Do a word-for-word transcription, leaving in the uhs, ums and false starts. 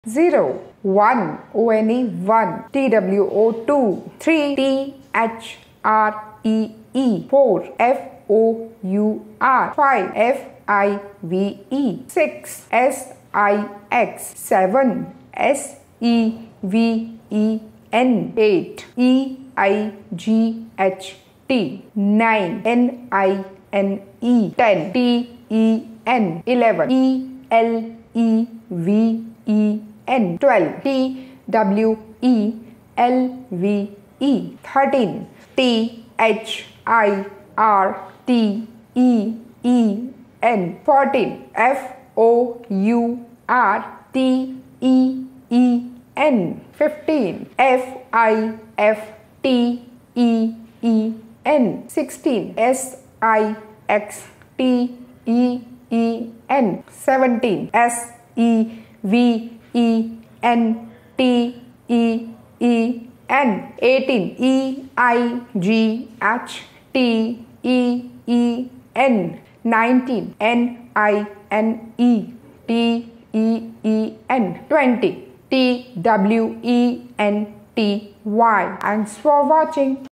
zero, one, O N E one, T W O two, three, T H R E E, four, F O U R, five, F I V E, six, S I X, seven, S E V E N, eight, E I G H T, nine, N I N E, ten, T E N, eleven, E L E V E N, twelve, T W E L V E, thirteen, T H I R T E E N, fourteen, F O U R T E E N, fifteen, F I F T E E N, sixteen, S I X T E E N, seventeen, S E V E N T E E N, eighteen, E I G H T E E N, nineteen, N I N E T E E N, twenty, T W E N T Y. Thanks for watching.